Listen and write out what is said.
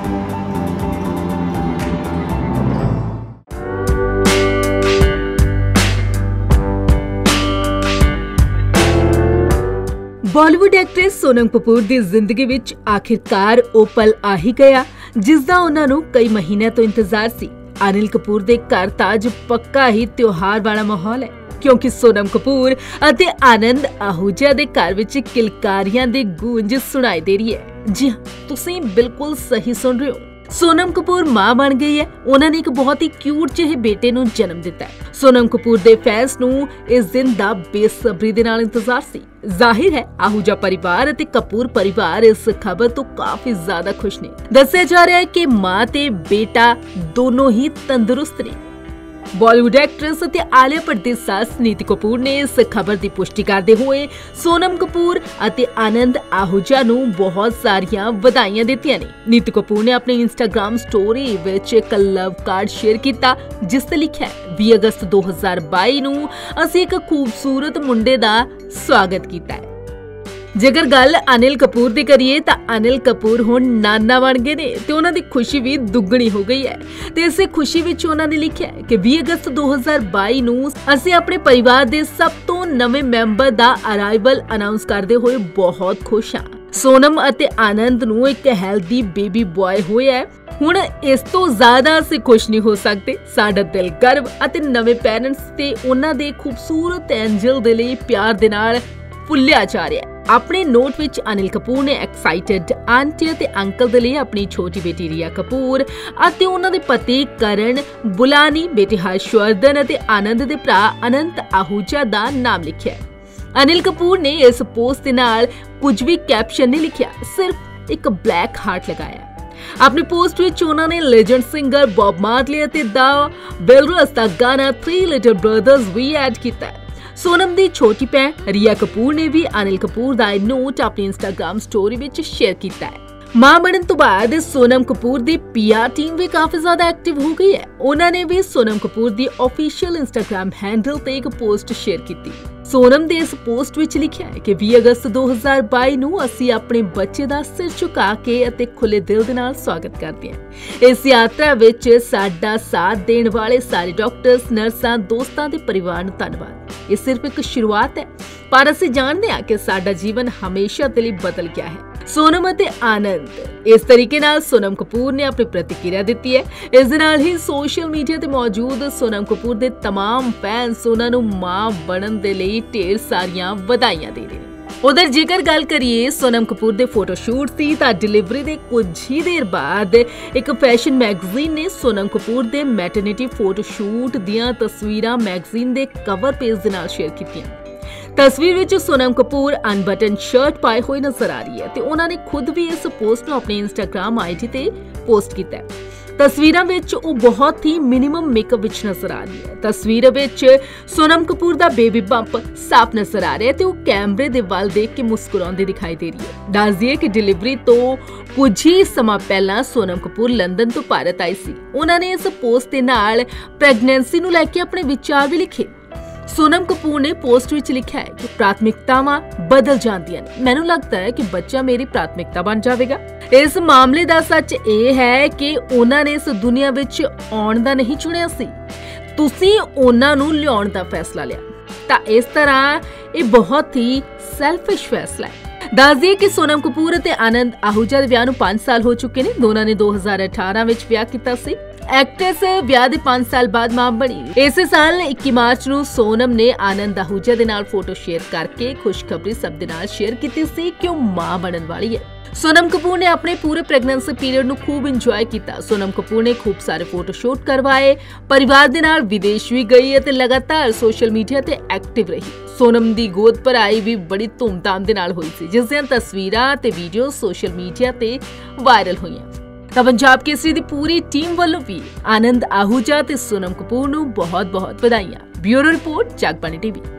Bollywood actress Sonam Kapoor ਦੀ ਜ਼ਿੰਦਗੀ ਵਿੱਚ ਆਖਿਰਕਾਰ ਉਹ ਪਲ ਆ ਹੀ ਗਿਆ ਜਿਸ ਦਾ ਉਹਨਾਂ ਨੂੰ ਕਈ ਮਹੀਨਿਆਂ ਤੋਂ ਇੰਤਜ਼ਾਰ ਸੀ। ਅਨਿਲ ਕਪੂਰ ਦੇ ਘਰ ਤਾਂ ਅੱਜ ਪੱਕਾ ਹੀ ਤਿਉਹਾਰ ਵਾਲਾ ਮਾਹੌਲ ਹੈ ਕਿਉਂਕਿ ਸੋਨਮ ਕਪੂਰ ਅਤੇ ਆਨੰਦ आहूजा ਦੇ ਘਰ ਵਿੱਚ ਕਿਲਕਾਰੀਆਂ ਦੀ ਗੂੰਜ ਸੁਣਾਈ ਦੇ ਰਹੀ ਹੈ। ਜੀ ਤੁਸੀਂ ਬਿਲਕੁਲ ਸਹੀ ਸੁਣ ਰਹੇ ਹੋ। सोनम कपूर मां बन गई है। उन्होंने एक बहुत ही क्यूट ਜਿਹੇ बेटे ਨੂੰ जन्म दिता है। सोनम कपूर ਦੇ फैंस ਨੂੰ इस दिन ਦਾ ਬੇਸਬਰੀ ਦੇ ਨਾਲ इंतजार ਸੀ। जाहिर है आहूजा परिवार ਅਤੇ कपूर परिवार इस खबर ਤੋਂ काफी ज्यादा खुश ਨੇ। ਦੱਸਿਆ ਜਾ ਰਿਹਾ है कि मां ਤੇ बेटा दोनों ही तंदुरुस्त ਨੇ। बॉलीवुड एक्ट्रेस ਅਤੇ आलिया भट्ट ਦੀ ਸੱਸ ਨੀਤੂ ਕਪੂਰ ਨੇ ਇਸ ਖਬਰ ਦੀ ਪੁਸ਼ਟੀ ਕਰਦੇ ਹੋਏ ਸੋਨਮ ਕਪੂਰ ਅਤੇ ਆਨੰਦ आहूजा ਨੂੰ ਬਹੁਤ ਸਾਰੀਆਂ ਵਧਾਈਆਂ ਦਿੱਤੀਆਂ ਨੇ। ਨੀਤੂ ਕਪੂਰ ਨੇ ਆਪਣੇ ਇੰਸਟਾਗ੍ਰਾਮ ਸਟੋਰੀ ਵਿੱਚ ਇੱਕ ਲਵ ਕਾਰਡ ਸ਼ੇਅਰ ਕੀਤਾ ਜਿਸ ਤੇ ਲਿਖਿਆ ਹੈ 20 ਅਗਸਤ 2022 ਨੂੰ ਅਸੀਂ ਇੱਕ ਖੂਬਸੂਰਤ ਮੁੰਡੇ ਦਾ ਸਵਾਗਤ ਕੀਤਾ ਹੈ। जेकर गल अनिल कपूर दी करिए तां अनिल कपूर हुण नाना बन गए ने ते उन्हां दी खुशी भी दुगणी हो गई है। ते इसे खुशी विच उन्हां ने लिखिआ है कि 20 अगस्त 2022 नूं असीं अपने परिवार दे सब तो नवे मैंबर दा अराइवल अनाउंस करदे होए बहुत खुश हां। सोनम अते आनंद नूं एक हेल्दी बेबी बॉय होया है। हुण इस तो ज्यादा असीं खुश नहीं हो सकते। साडा दिल गर्व अते नवे पेरेंट्स ते उन्हां दे खूबसूरत एंजल दे लई प्यार दे नाल फुल्लिया जा रहा है। अपने नोट विच अनिल कपूर ने एक्साइटेड आंटी ते अंकल दे लिए अपनी छोटी बेटी रिया कपूर अते उन्हां दे पति करण बुलानी, बेटे हर्षवर्धन अते आनंद दे भरा अनंत आहूजा दा नाम लिखिया है। अनिल कपूर ने इस पोस्ट दे नाल कुछ भी कैप्शन नहीं लिखिया, सिर्फ एक ब्लैक हार्ट लगाया। अपनी पोस्ट विच उन्हां ने लेजेंड सिंगर बॉब मार्ली अते द बेलरस दा गाना 3 लिटिल ब्रदर्स भी ऐड कीता है। सोनम दी छोटी भैन रिया कपूर ने भी अनिल कपूर दा नोट अपनी इंस्टाग्राम स्टोरी विच शेयर कीता है। मां बनन तो बाद सोनम कपूर दी पीआर टीम भी काफी ज्यादा एक्टिव हो गई है। उन्होंने भी सोनम कपूर दी ऑफिशियल इंस्टाग्राम हैंडल ते एक पोस्ट शेयर की। सोनम दे इस पोस्ट विच लिखिआ है कि 20 अगस्त 2022 ਨੂੰ ਅਸੀਂ ਆਪਣੇ ਬੱਚੇ ਦਾ ਸਿਰ ਝੁਕਾ ਕੇ ਅਤੇ ਖੁੱਲੇ ਦਿਲ ਦੇ ਨਾਲ ਸਵਾਗਤ ਕਰਦੇ ਹਾਂ। ਇਸ ਯਾਤਰਾ ਵਿੱਚ ਸਾਡਾ ਸਾਥ ਦੇਣ ਵਾਲੇ ਸਾਰੇ ਡਾਕਟਰਸ, ਨਰਸਾਂ, ਦੋਸਤਾਂ ਤੇ ਪਰਿਵਾਰ ਨੂੰ ਧੰਨਵਾਦ। ਇਹ ਸਿਰਫ ਇੱਕ ਸ਼ੁਰੂਆਤ ਹੈ ਪਰ ਅਸੀਂ ਜਾਣਦੇ ਹਾਂ ਕਿ ਸਾਡਾ ਜੀਵਨ ਹਮੇਸ਼ਾ ਦੇ ਲਈ ਬਦਲ ਗਿਆ ਹੈ। सोनम ਅਤੇ आनंद इस तरीके नाल सोनम कपूर ने अपनी प्रतिक्रिया दी है। इस दे नाल ही सोशल मीडिया ते मौजूद सोनम कपूर दे तमाम फैंस उन्हां नूं मां बनन दे लई ढेर सारियां ਵਧਾਈਆਂ दे रहे हैं। उधर जेकर गल करिए सोनम कपूर दे फोटोशूट दी तां डिलीवरी दे कुछ ही देर बाद एक फैशन मैगजीन ने सोनम कपूर दे मैटरनिटी फोटोशूट दियां तस्वीरां मैगजीन दे कवर पेज दे नाल शेयर कीतियां। तस्वीर विच सोनम कपूर अनबटन शर्ट पाए हुए नजर आ रही है ते उन्होंने खुद भी इस पोस्ट नूं अपने इंस्टाग्राम आईडी ते पोस्ट कीता है। तस्वीरां विच ਉਹ बहुत ही मिनिमम मेकअप विच नजर आ रही है। तस्वीर विच सोनम कपूर दा बेबी बंप साफ नजर आ रहा है ते ਉਹ कैमरे दे ਵੱਲ देख के मुस्कुराउंदी दिखाई दे रही है। दस दईए कि डिलीवरी तो कुछ ही समा पहला सोनम कपूर लंदन तो भारत आई सी। उन्होंने इस पोस्ट दे नाल प्रेगनेंसी नूं लैके अपने विचार भी लिखे। सोनम कपूर ने पोस्ट विच लिखा है कि प्राथमिकतावां बदल जांदियां ने। मैनूं लगता है कि बच्चा मेरी प्राथमिकता बन जाएगा। इस मामले दा सच यह है कि उन्हां ने इस दुनिया विच आउण दा नहीं चुनिया सी, तुसीं उन्हां नूं लिआउण दा फैसला लिया। तां इस तरह यह बहुत ही सैल्फिश फैसला है। दस दिए कि सोनम कपूर ਅਤੇ आनंद आहूजा ਦੇ ਵਿਆਹ ਨੂੰ 5 ਸਾਲ ਹੋ ਚੁੱਕੇ ਨੇ। ਦੋਨਾਂ ਨੇ 2018 ਵਿੱਚ ਵਿਆਹ ਕੀਤਾ ਸੀ। एक्ट्रेस ਵਿਆਹ ਦੇ 5 ਸਾਲ ਬਾਅਦ ਮਾਂ ਬਣੀ। ਇਸੇ ਸਾਲ 21 ਮਾਰਚ ਨੂੰ ਸੋਨਮ ਨੇ ਆਨੰਦ आहूजा ਦੇ ਨਾਲ ਫੋਟੋ ਸ਼ੇਅਰ ਕਰਕੇ ਖੁਸ਼ਖਬਰੀ ਸਭ ਦੇ ਨਾਲ ਸ਼ੇਅਰ ਕੀਤੀ ਸੀ ਕਿ ਉਹ ਮਾਂ ਬਣਨ ਵਾਲੀ ਹੈ। सोनम कपूर ने अपने पूरे प्रेगनेंसी पीरियड ਨੂੰ खूब इंजॉय ਕੀਤਾ। सोनम कपूर ने खूब सारे फोटोशूट करवाए, परिवार ਦੇ ਨਾਲ विदेश भी गई ਅਤੇ लगातार सोशल मीडिया ਤੇ एक्टिव रही। सोनम ਦੀ ਗੋਦ ਭਰਾਈ ਵੀ ਬੜੀ ਧੂਮਧਾਮ ਦੇ ਨਾਲ ਹੋਈ ਸੀ ਜਿਸ ਦੀਆਂ ਤਸਵੀਰਾਂ ਤੇ ਵੀਡੀਓ ਸੋਸ਼ਲ ਮੀਡੀਆ ਤੇ ਵਾਇਰਲ ਹੋਈਆਂ। ਤਾਂ ਪੰਜਾਬ ਕੇਸਰੀ ਦੀ ਪੂਰੀ ਟੀਮ ਵੱਲੋਂ ਵੀ ਆਨੰਦ आहूजा ਤੇ सोनम कपूर ਨੂੰ ਬਹੁਤ-ਬਹੁਤ ਵਧਾਈਆਂ। Bureau report Jagbani TV.